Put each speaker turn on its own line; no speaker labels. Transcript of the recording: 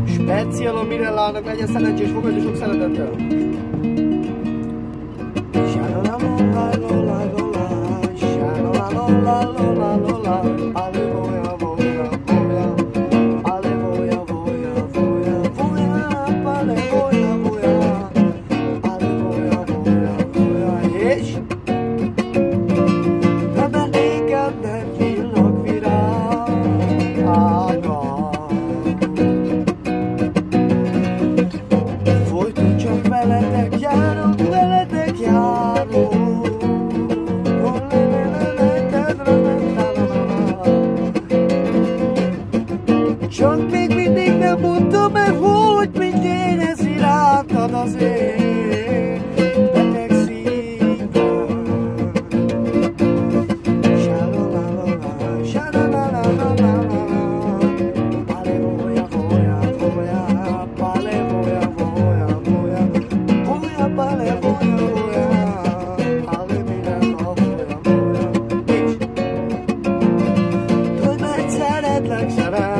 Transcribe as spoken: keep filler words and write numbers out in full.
Speciál a Mirellának, legyen szerencsés, fogadja sok szeretettel!
Veletek járok, veletek járok. Csak még mindig nem mondtam el, hogy mit érez irántad az én beteg szívem. Sa-la-la-la-la, sa-la-la-la-la-la. Aleluja, voja, voja, aleluja, voja, voja, voja, aleluja, voja, aleluja, voja, voja. És tudj, mert szeretlek, szeretlek.